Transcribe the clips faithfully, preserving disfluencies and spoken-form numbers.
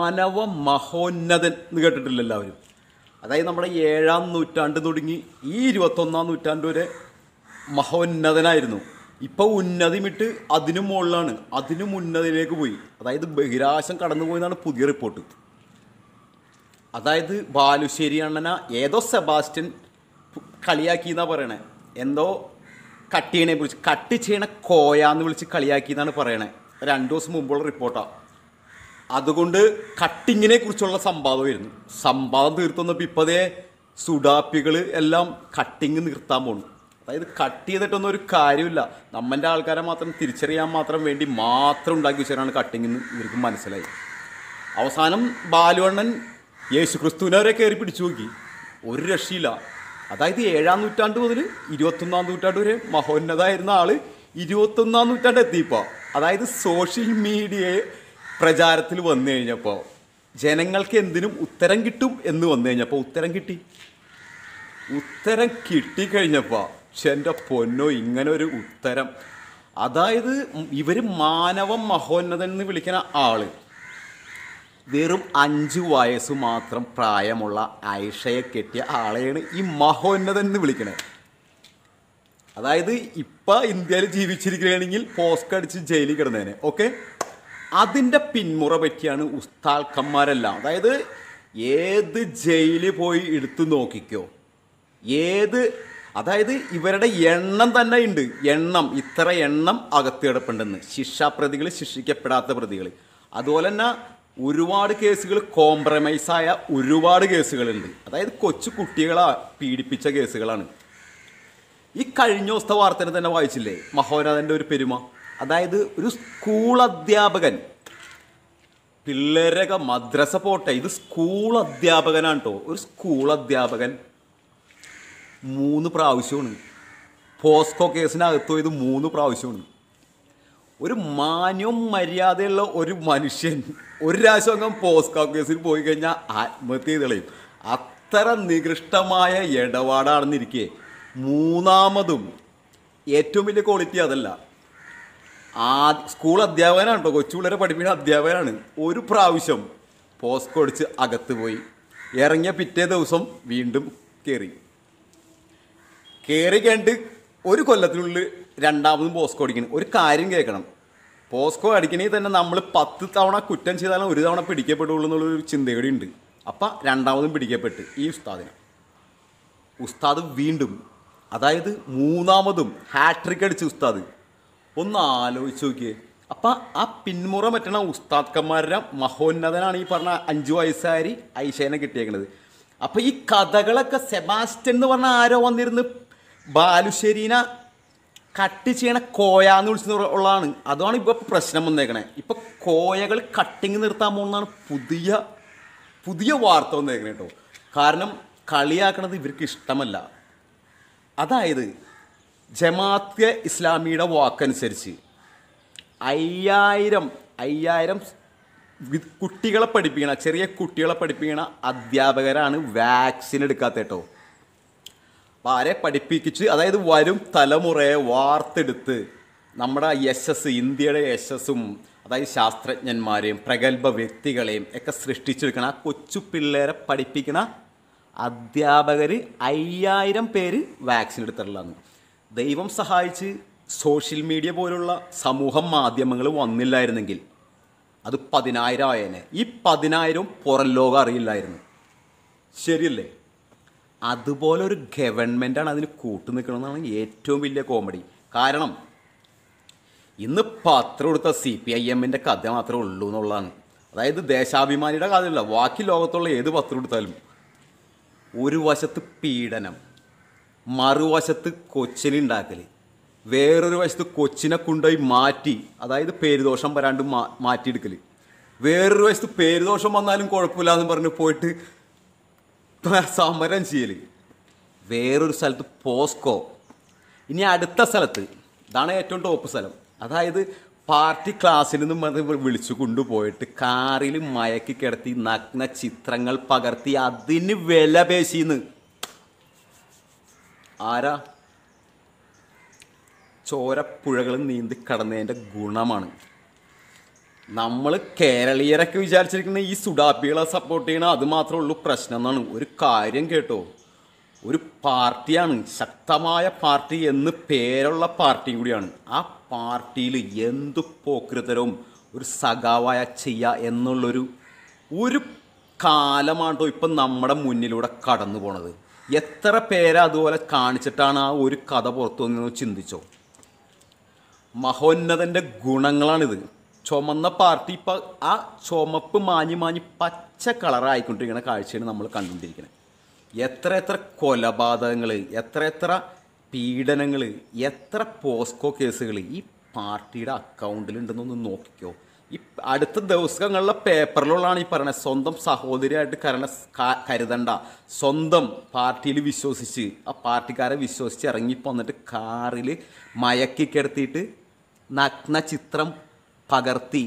മാനവ മഹോന്നതൻ എന്ന് കേട്ടിട്ടില്ല എല്ലാവരും. അതായത് നമ്മുടെ ഏഴാം നൂറ്റാണ്ട് തുടങ്ങി ഈ ഇരുപത്തൊന്നാം നൂറ്റാണ്ട് വരെ മഹോന്നതനായിരുന്നു. ഇപ്പോൾ ഉന്നതി വിട്ട് അതിനും മുകളിലാണ്, അതിനും ഉന്നതിയിലേക്ക് പോയി. അതായത് ബഹിരാകാശം കടന്നുപോയെന്നാണ് പുതിയ റിപ്പോർട്ട്. അതായത് ബാലുശ്ശേരി അണ്ണന ഏതോ സെബാസ്റ്റ്യൻ കളിയാക്കി എന്നാണ് പറയണേ. എന്തോ കട്ട് ചെയ്യണെ വിളിച്ച് കട്ട് ചെയ്യണ കോയാന്ന് വിളിച്ച് കളിയാക്കി എന്നാണ് പറയണേ. രണ്ടു ദിവസം മുമ്പുള്ള റിപ്പോർട്ടാണ്. അതുകൊണ്ട് കട്ടിങ്ങിനെ കുറിച്ചുള്ള സംവാദമായിരുന്നു. സംവാദം തീർത്തുന്നപ്പോൾ ഇപ്പോഴേ സുഡാപ്പികൾ എല്ലാം കട്ടിങ് നിർത്താൻ പോകുന്നു. അതായത് കട്ട് ചെയ്തിട്ടൊന്നും ഒരു കാര്യമില്ല, നമ്മൻ്റെ ആൾക്കാരെ മാത്രം തിരിച്ചറിയാൻ മാത്രം വേണ്ടി മാത്രം ഉണ്ടാക്കി വെച്ചാണ് കട്ടിങ് എന്ന് ഇവർക്ക് മനസ്സിലായി. അവസാനം ബാലുവണ്ണൻ യേശു ക്രിസ്തുവിനെ വരെ കയറി പിടിച്ചു നോക്കി, ഒരു രക്ഷയില്ല. അതായത് ഏഴാം നൂറ്റാണ്ട് മുതൽ ഇരുപത്തൊന്നാം നൂറ്റാണ്ട് വരെ മഹോന്നതായിരുന്ന ആൾ ഇരുപത്തൊന്നാം നൂറ്റാണ്ട് എത്തിയപ്പോൾ, അതായത് സോഷ്യൽ മീഡിയയെ പ്രചാരത്തിൽ വന്നു കഴിഞ്ഞപ്പോൾ ജനങ്ങൾക്ക് എന്തിനും ഉത്തരം കിട്ടും എന്ന് വന്നു കഴിഞ്ഞപ്പോൾ ഉത്തരം കിട്ടി. ഉത്തരം കിട്ടിക്കഴിഞ്ഞപ്പോൾ എൻ്റെ പൊന്നോ, ഇങ്ങനെ ഒരു ഉത്തരം. അതായത് ഇവർ മാനവ മഹോന്നതൻ എന്ന് വിളിക്കുന്ന ആൾ വെറും അഞ്ച് വയസ്സ് മാത്രം പ്രായമുള്ള ആയിഷയെ കെട്ടിയ ആളെയാണ് ഈ മഹോന്നതൻ എന്ന് വിളിക്കണത്. അതായത് ഇപ്പം ഇന്ത്യയിൽ ജീവിച്ചിരിക്കുകയാണെങ്കിൽ പോസ്റ്റ് അടിച്ച് ജയിലിൽ കിടന്നേനെ. ഓക്കെ, അതിൻ്റെ പിന്മുറ പറ്റിയാണ് ഉസ്താദ്ക്കന്മാരെല്ലാം. അതായത് ഏത് ജയിലിൽ പോയി എടുത്തു നോക്കിക്കോ, ഏത് അതായത് ഇവരുടെ എണ്ണം തന്നെ ഉണ്ട്. എണ്ണം ഇത്ര എണ്ണം അകത്ത് കിടപ്പുണ്ടെന്ന്, ശിക്ഷാപ്രതികൾ, ശിക്ഷിക്കപ്പെടാത്ത പ്രതികൾ. അതുപോലെ തന്നെ ഒരുപാട് കേസുകൾ കോംപ്രമൈസായ ഒരുപാട് കേസുകളുണ്ട്. അതായത് കൊച്ചു കുട്ടികളെ പീഡിപ്പിച്ച കേസുകളാണ്. ഈ കഴിഞ്ഞ ദിവസത്തെ വാർത്തയിൽ തന്നെ വായിച്ചില്ലേ മഹോന്നതൻ്റെ ഒരു പെരുമ. അതായത് ഒരു സ്കൂൾ അധ്യാപകൻ, പിള്ളേരൊക്കെ മദ്രസ പോട്ടെ, ഇത് സ്കൂൾ അധ്യാപകനാണ് കേട്ടോ. ഒരു സ്കൂൾ അധ്യാപകൻ മൂന്ന് പ്രാവശ്യമാണ് പോസ്കോ കേസിനകത്ത് പോയത്, മൂന്ന് പ്രാവശ്യമാണ്. ഒരു മാന്യവും മര്യാദയുള്ള ഒരു മനുഷ്യൻ ഒരു പ്രാവശ്യം അങ്ങ് പോസ്കോ കേസിൽ പോയി കഴിഞ്ഞാൽ ആത്മഹത്യ ചെയ്ത് കളയും. അത്ര നികൃഷ്ടമായ ഇടപാടാണെന്നിരിക്കെ മൂന്നാമതും ഏറ്റവും വലിയ ക്വാളിറ്റി അതല്ല. ആ സ്കൂൾ അധ്യാപകനാണ് കേട്ടോ, കൊച്ചു പിള്ളേരെ പഠിപ്പിക്കുന്ന അധ്യാപകനാണ്. ഒരു പ്രാവശ്യം പോസ്കോ അടിച്ച് അകത്ത് പോയി, ഇറങ്ങിയ പിറ്റേ ദിവസം വീണ്ടും കയറി കയറി കണ്ട് ഒരു കൊല്ലത്തിനുള്ളിൽ രണ്ടാമതും പോസ്കോ അടിക്കണം. ഒരു കാര്യം കേൾക്കണം, പോസ്കോ അടിക്കണമെങ്കിൽ തന്നെ നമ്മൾ പത്ത് തവണ കുറ്റം ചെയ്താലും ഒരു തവണ പിടിക്കപ്പെടുള്ളൂ എന്നുള്ളൊരു ചിന്തയോടെ ഉണ്ട്. അപ്പം രണ്ടാമതും പിടിക്കപ്പെട്ട് ഈ ഉസ്താദിന് ഉസ്താദ് വീണ്ടും, അതായത് മൂന്നാമതും ഹാട്രിക് അടിച്ച് ഉസ്താദ്. ഒന്ന് ആലോചിച്ച് നോക്കിയേ. അപ്പം ആ പിന്മുറ പറ്റണ ഉസ്താദ്ക്കന്മാരുടെ മഹോന്നതനാണ് ഈ പറഞ്ഞ അഞ്ചു വയസ്സുകാരി ഐഷേനെ കിട്ടിയേക്കണത്. അപ്പം ഈ കഥകളൊക്കെ സെബാസ്റ്റ്യൻ എന്ന് പറഞ്ഞ ആരോ വന്നിരുന്ന് ബാലുശ്ശേരീനെ കട്ട് ചെയ്യണ കോയാന്ന് വിളിച്ച് ഉള്ളതാണ്. അതാണ് ഇപ്പോൾ പ്രശ്നം വന്നേക്കണേ. ഇപ്പം കോയകൾ കട്ടിങ് നിർത്താൻ പോകുന്നതാണ് പുതിയ പുതിയ വാർത്ത വന്നേക്കണേ കേട്ടോ. കാരണം കളിയാക്കണത് ഇവർക്ക് ഇഷ്ടമല്ല. അതായത് ജമാഅത്തെ ഇസ്ലാമിയുടെ വാക്കനുസരിച്ച് അയ്യായിരം അയ്യായിരം കുട്ടികളെ പഠിപ്പിക്കണ, ചെറിയ കുട്ടികളെ പഠിപ്പിക്കണ അധ്യാപകരാണ് വാക്സിൻ എടുക്കാത്ത കേട്ടോ. അപ്പോൾ ആരെ പഠിപ്പിച്ച്, അതായത് വരും തലമുറയെ വാർത്തെടുത്ത് നമ്മുടെ യശസ്, ഇന്ത്യയുടെ യശസ്സും, അതായത് ശാസ്ത്രജ്ഞന്മാരെയും പ്രഗത്ഭ വ്യക്തികളെയും ഒക്കെ സൃഷ്ടിച്ചെടുക്കണ ആ കൊച്ചു പിള്ളേരെ പഠിപ്പിക്കണ അധ്യാപകർ അയ്യായിരം പേര് വാക്സിൻ എടുത്തിട്ടുള്ളതാണ്. ദൈവം സഹായിച്ച് സോഷ്യൽ മീഡിയ പോലുള്ള സമൂഹ മാധ്യമങ്ങൾ വന്നില്ലായിരുന്നെങ്കിൽ അത് പതിനായിരം ആയേനെ. ഈ പതിനായിരം പുറം ലോകം അറിയില്ലായിരുന്നു. ശരിയല്ലേ? അതുപോലെ ഒരു ഗവൺമെൻറ്റാണ് അതിന് കൂട്ടു നിൽക്കണമെന്നാണ് ഏറ്റവും വലിയ കോമഡി. കാരണം ഇന്ന് പത്രം കൊടുത്ത സി പി ഐ എമ്മിൻ്റെ കഥ മാത്രമേ ഉള്ളൂ എന്നുള്ളതാണ്. അതായത് ദേശാഭിമാനിയുടെ കഥയില്ല, ബാക്കി ലോകത്തുള്ള ഏത് പത്രം എടുത്താലും ഒരു വശത്ത് പീഡനം, മറുവശത്ത് കൊച്ചിനുണ്ടാക്കൽ, വേറൊരു വശത്ത് കൊച്ചിനെ കൊണ്ടുപോയി മാറ്റി, അതായത് പേരുദോഷം വരാണ്ട് മാ മാറ്റിയെടുക്കൽ, വേറൊരു വശത്ത് പേരുദോഷം വന്നാലും കുഴപ്പമില്ല എന്ന് പറഞ്ഞ് പോയിട്ട് സമരം ചെയ്യൽ, വേറൊരു സ്ഥലത്ത് പോസ്കോ, ഇനി അടുത്ത സ്ഥലത്ത് ഇതാണ് ഏറ്റവും ടോപ്പ് സ്ഥലം. അതായത് പാർട്ടി ക്ലാസ്സിൽ നിന്നും അത് വിളിച്ചു കൊണ്ടുപോയിട്ട് കാറിൽ മയക്കി കിടത്തി നഗ്ന ചിത്രങ്ങൾ പകർത്തി അതിന് വില പേശിന്ന് ആരാ? ചോരപ്പുഴകൾ നീന്തി കടന്നതിൻ്റെ ഗുണമാണ്. നമ്മൾ കേരളീയരൊക്കെ വിചാരിച്ചിരിക്കുന്ന ഈ സുഡാപ്പികളെ സപ്പോർട്ട് ചെയ്യണം അത് മാത്രമേ ഉള്ളൂ പ്രശ്നം എന്നാണ്. ഒരു കാര്യം കേട്ടോ, ഒരു പാർട്ടിയാണ്, ശക്തമായ പാർട്ടി എന്ന് പേരുള്ള പാർട്ടിയും കൂടിയാണ്. ആ പാർട്ടിയിൽ എന്തു പോക്കൃതരവും ഒരു സഖാവായ ചെയ്യുക എന്നുള്ളൊരു ഒരു കാലമാണോ ഇപ്പം നമ്മുടെ മുന്നിലൂടെ കടന്നു പോണത്. എത്ര പേരെ അതുപോലെ കാണിച്ചിട്ടാണ് ആ ഒരു കഥ പുറത്തു വന്നതെന്ന് ചിന്തിച്ചോ. മഹോന്നതൻ്റെ ഗുണങ്ങളാണിത്. ചുമന്ന പാർട്ടി ഇപ്പം ആ ചുമപ്പ് മാഞ്ഞ് മാഞ്ഞ് പച്ച കളറായിക്കൊണ്ടിരിക്കുന്ന കാഴ്ചയാണ് നമ്മൾ കണ്ടുകൊണ്ടിരിക്കുന്നത്. എത്ര എത്ര കൊലപാതകങ്ങൾ, എത്ര എത്ര പീഡനങ്ങൾ, എത്ര പോസ്കോ കേസുകൾ ഈ പാർട്ടിയുടെ അക്കൗണ്ടിലുണ്ടെന്നൊന്ന് നോക്കിക്കോ. ഈ അടുത്ത ദിവസങ്ങളിലെ പേപ്പറിലുള്ളതാണ് ഈ പറയുന്നത്. സ്വന്തം സഹോദരിയായിട്ട് കരണ കരുതണ്ട, സ്വന്തം പാർട്ടിയിൽ വിശ്വസിച്ച് ആ പാർട്ടിക്കാരെ വിശ്വസിച്ച് ഇറങ്ങി പോന്നിട്ട് കാറിൽ മയക്കി കിടത്തിയിട്ട് നഗ്ന ചിത്രം പകർത്തി,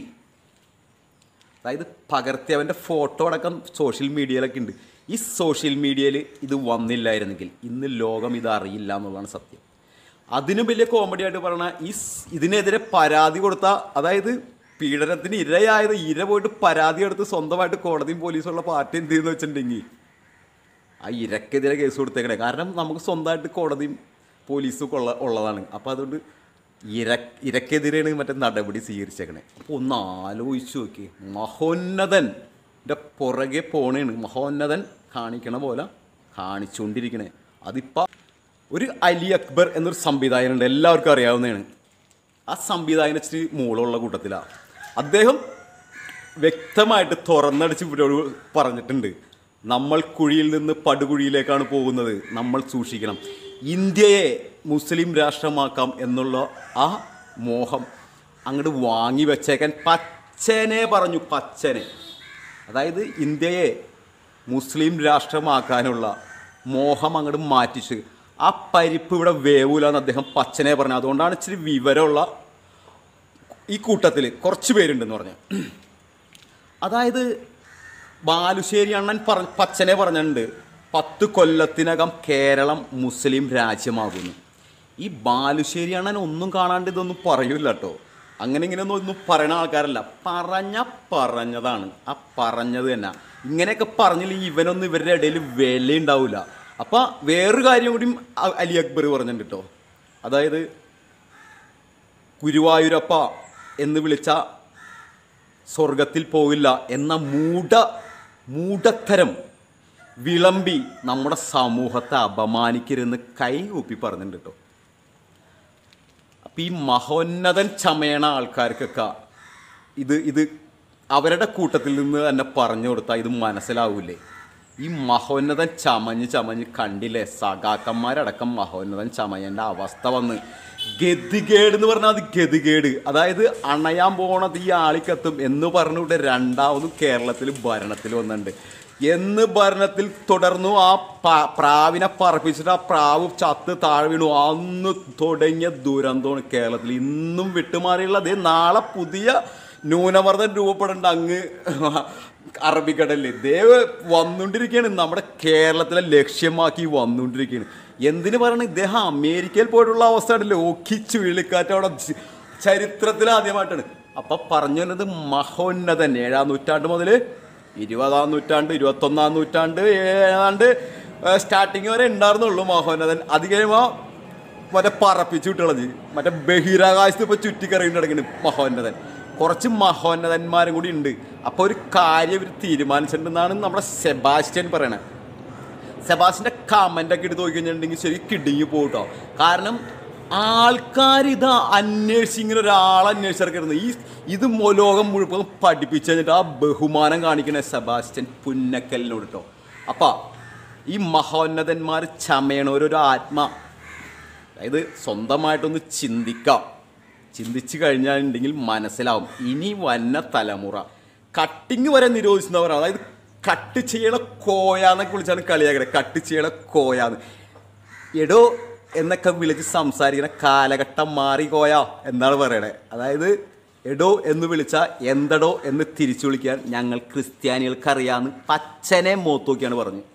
അതായത് പകർത്തി അവൻ്റെ ഫോട്ടോ അടക്കം സോഷ്യൽ മീഡിയയിലൊക്കെ ഉണ്ട്. ഈ സോഷ്യൽ മീഡിയയിൽ ഇത് വന്നില്ലായിരുന്നെങ്കിൽ ഇന്ന് ലോകം ഇത് അറിയില്ല എന്നുള്ളതാണ് സത്യം. അതിനും വലിയ കോമഡി ആയിട്ട് പറഞ്ഞാൽ ഈ ഇതിനെതിരെ പരാതി കൊടുത്ത, അതായത് പീഡനത്തിന് ഇരയായത് ഇര പോയിട്ട് പരാതി എടുത്ത് സ്വന്തമായിട്ട് കോടതിയും പോലീസുള്ള പാർട്ടി എന്ത് ചെയ്യുന്നു വെച്ചിട്ടുണ്ടെങ്കിൽ ആ ഇരക്കെതിരെ കേസ് കൊടുത്തേക്കണേ. കാരണം നമുക്ക് സ്വന്തമായിട്ട് കോടതിയും പോലീസും ഉള്ള ഉള്ളതാണ്. അപ്പോൾ അതുകൊണ്ട് ഇര ഇരക്കെതിരെയാണ് മറ്റേ നടപടി സ്വീകരിച്ചേക്കണേ. അപ്പോൾ ഒന്ന് ആലോചിച്ച് നോക്കി, മഹോന്നതൻ്റെ പുറകെ പോണേണ്, മഹോന്നതൻ കാണിക്കണ പോലെ കാണിച്ചുകൊണ്ടിരിക്കണേ. അതിപ്പോൾ ഒരു അലി അക്ബർ എന്നൊരു സംവിധായകനുണ്ട്, എല്ലാവർക്കും അറിയാവുന്നതാണ്. ആ സംവിധായകൻ ഇച്ചിരി മൂളമുള്ള കൂട്ടത്തിലാണ്. അദ്ദേഹം വ്യക്തമായിട്ട് തുറന്നടിച്ച് ഇവരോട് പറഞ്ഞിട്ടുണ്ട്, നമ്മൾ കുഴിയിൽ നിന്ന് പടുകുഴിയിലേക്കാണ് പോകുന്നത്, നമ്മൾ സൂക്ഷിക്കണം. ഇന്ത്യയെ മുസ്ലിം രാഷ്ട്രമാക്കാം എന്നുള്ള ആ മോഹം അങ്ങോട്ട് വാങ്ങി വെച്ചേക്കാൻ പച്ചനെ പറഞ്ഞു, പച്ചനെ. അതായത് ഇന്ത്യയെ മുസ്ലിം രാഷ്ട്രമാക്കാനുള്ള മോഹം അങ്ങോട്ട് മാറ്റിച്ച് ആ പരിപ്പ് ഇവിടെ വേവൂലെന്ന് അദ്ദേഹം പച്ചനെ പറഞ്ഞു. അതുകൊണ്ടാണ് ഇച്ചിരി വിവരമുള്ള ഈ കൂട്ടത്തിൽ കുറച്ച് പേരുണ്ടെന്ന് പറഞ്ഞു. അതായത് ബാലുശ്ശേരി അണ്ണൻ പറ പച്ചനെ പറഞ്ഞിട്ടുണ്ട്, പത്ത് കൊല്ലത്തിനകം കേരളം മുസ്ലിം രാജ്യമാകുന്നു. ഈ ബാലുശ്ശേരി അണ്ണൻ ഒന്നും കാണാണ്ട് ഇതൊന്നും പറയൂല കേട്ടോ. അങ്ങനെ ഇങ്ങനെയൊന്നും ഒന്നും പറയുന്ന ആൾക്കാരല്ല, പറഞ്ഞ പറഞ്ഞതാണ്. ആ പറഞ്ഞത് തന്നെ ഇങ്ങനെയൊക്കെ പറഞ്ഞില്ലെങ്കിൽ ഇവനൊന്നും ഇവരുടെ ഇടയിൽ വിലയുണ്ടാവില്ല. അപ്പം വേറൊരു കാര്യം കൂടിയും അലി അക്ബർ പറഞ്ഞിട്ടുണ്ട് കേട്ടോ. അതായത് ഗുരുവായൂരപ്പ എന്ന് വിളിച്ച സ്വർഗത്തിൽ പോകില്ല എന്ന മൂഢ മൂഢത്തരം വിളമ്പി നമ്മുടെ സമൂഹത്തെ അപമാനിക്കരുതെന്ന് കൈ കൂപ്പി പറഞ്ഞിട്ടുണ്ട് കേട്ടോ. അപ്പം ഈ മഹോന്നതൻ ചമയണ ആൾക്കാർക്കൊക്കെ ഇത് ഇത് അവരുടെ കൂട്ടത്തിൽ നിന്ന് തന്നെ പറഞ്ഞു കൊടുത്താൽ ഇത് മനസ്സിലാവൂലേ. ഈ മഹോന്നതൻ ചമഞ്ഞ് ചമഞ്ഞ് കണ്ടില്ലേ, സഖാക്കന്മാരടക്കം മഹോന്നതൻ ചമയൻ്റെ അവസ്ഥ വന്ന് ഗതികേട് എന്ന് പറഞ്ഞാൽ അത് ഗതികേട്. അതായത് അണയാൻ പോണത് ഈ ആളിക്കത്തും എന്ന് പറഞ്ഞുകൊണ്ട് രണ്ടാമതും കേരളത്തിൽ ഭരണത്തിൽ വന്നിട്ടുണ്ട്. എന്ന് ഭരണത്തിൽ തുടർന്നു ആ പ്രാവിനെ പറപ്പിച്ചിട്ട് ആ പ്രാവ് ചത്ത് താഴെ വീണു. അന്ന് തുടങ്ങിയ ദുരന്തമാണ് കേരളത്തിൽ ഇന്നും വിട്ടുമാറിയുള്ളത്. നാളെ പുതിയ ന്യൂനമർദ്ദം രൂപപ്പെടേണ്ട അങ്ങ് അറബിക്കടലിൽ ദേവ് വന്നുകൊണ്ടിരിക്കുകയാണ്, നമ്മുടെ കേരളത്തിലെ ലക്ഷ്യമാക്കി വന്നുകൊണ്ടിരിക്കുകയാണ്. എന്തിനു പറയണം, ഇദ്ദേഹം അമേരിക്കയിൽ പോയിട്ടുള്ള അവസ്ഥ ഉണ്ടല്ലോ, ഓക്കി ചുഴലിക്കാറ്റ് അവിടെ ചരിത്രത്തിൽ ആദ്യമായിട്ടാണ്. അപ്പം പറഞ്ഞു വരുന്നത് മഹോന്നതൻ ഏഴാം നൂറ്റാണ്ട് മുതൽ ഇരുപതാം നൂറ്റാണ്ട് ഇരുപത്തൊന്നാം നൂറ്റാണ്ട് ഏതാണ്ട് സ്റ്റാർട്ടിങ് വരെ ഉണ്ടായിരുന്നുള്ളൂ മഹോന്നതൻ. അത് കഴിയുമ്പോൾ മറ്റേ പറപ്പിച്ച് വിട്ടുള്ളത് മറ്റേ ബഹിരാകാശത്ത് ഇപ്പോൾ ചുറ്റിക്കറിയിട്ട് കിടക്കുന്നു മഹോന്നതൻ. കുറച്ച് മഹോന്നതന്മാരും കൂടി ഉണ്ട്. അപ്പോൾ ഒരു കാര്യം ഇവർ തീരുമാനിച്ചിട്ടുണ്ടെന്നാണ് നമ്മുടെ സെബാസ്റ്റ്യൻ പറയണത്. സെബാസ്റ്റ്യൻ്റെ കമൻ്റൊക്കെ എടുത്ത് നോക്കി കഴിഞ്ഞിട്ടുണ്ടെങ്കിൽ ശരി കിടുങ്ങി പോകട്ടോ. കാരണം ആൾക്കാർ ഇത് അന്വേഷിച്ച് ഇങ്ങനെ ഒരാളെ അന്വേഷിച്ചിറക്കരുത്. ഈ ഇത് ലോകം മുഴുവൻ പഠിപ്പിച്ചു കഴിഞ്ഞിട്ട് ആ ബഹുമാനം കാണിക്കണ സെബാസ്റ്റ്യൻ പുന്നക്കലിനോട് കേട്ടോ. അപ്പം ഈ മഹോന്നതന്മാർ ചമയണോരൊരു ആത്മ, അതായത് സ്വന്തമായിട്ടൊന്ന് ചിന്തിക്കാം. ചിന്തിച്ച് കഴിഞ്ഞാലുണ്ടെങ്കിൽ മനസ്സിലാവും ഇനി വന്ന തലമുറ കട്ടിങ് വരെ നിരോധിച്ചവരാണ്. അതായത് കട്ട് ചെയ്യണ കോയാന്നൊക്കെ വിളിച്ചാണ് കളിയാക്കണത്. കട്ട് ചെയ്യണ കോയാന്ന് എടോ എന്നൊക്കെ വിളിച്ച് സംസാരിക്കുന്ന കാലഘട്ടം മാറിക്കോയ എന്നാണ് പറയണത്. അതായത് എടോ എന്ന് വിളിച്ചാൽ എന്തടോ എന്ന് തിരിച്ചു വിളിക്കാൻ ഞങ്ങൾ ക്രിസ്ത്യാനികൾക്കറിയാമെന്ന് പച്ചനെ മോത്തോക്കിയാണ് പറഞ്ഞത്.